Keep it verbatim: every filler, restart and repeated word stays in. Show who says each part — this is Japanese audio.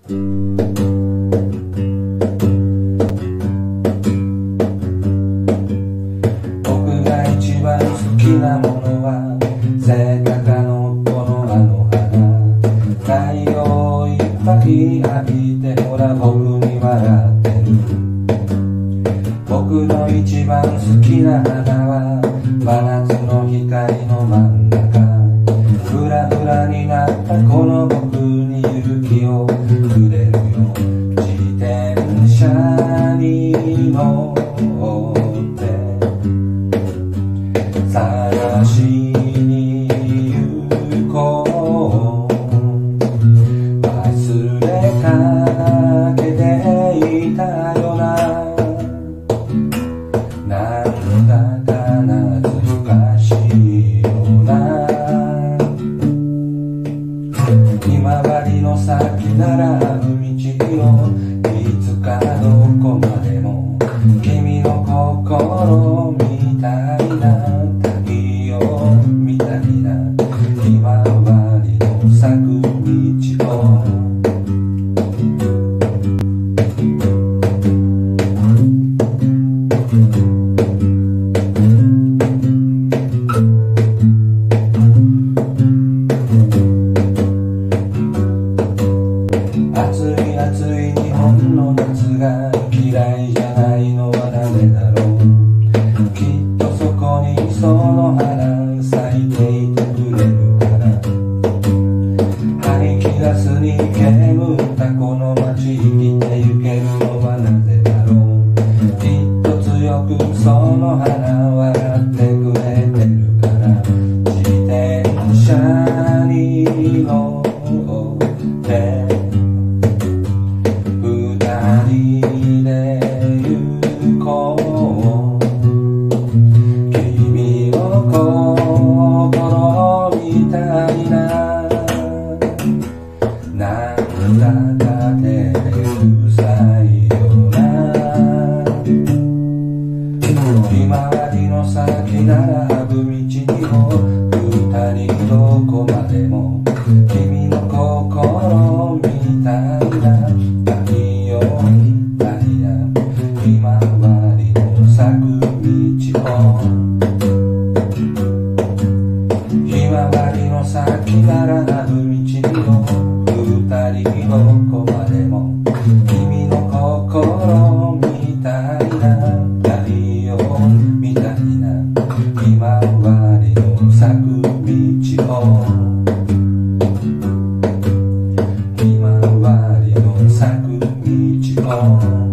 Speaker 1: 僕が一番好きなものはせっかかのこのあの花、太陽いっぱい浴びてほら僕に笑ってる。僕の一番好きな花は真夏の光の真ん中、フラフラになったこの僕に勇気をくれるよ。自転車に乗って探しに行こう。忘れかけていたよな、なんだか懐かしいよな。ひまわりの先なら道をいつかどこまでも君の心みたいな太陽みたいなひまわりの咲く道を。暑い暑い日本の夏が嫌いじゃないのはなぜだろう。きっとそこにその花咲いていてくれるから。排気ガスに煙ったこの街生きてゆけるのはなぜだろう。きっと強くその花笑ってくれてるから。自転車に乗ってなんだか照れくさいよな。ひまわりの先並ぶ道にも二人どこまでも君の心みたいな太陽みたいなひまわりの咲く道を。ひまわりの先並ぶ道にも二人どこまでも君の心みたいな太陽みたいなひまわりの咲く道を。ひまわりの咲く道を。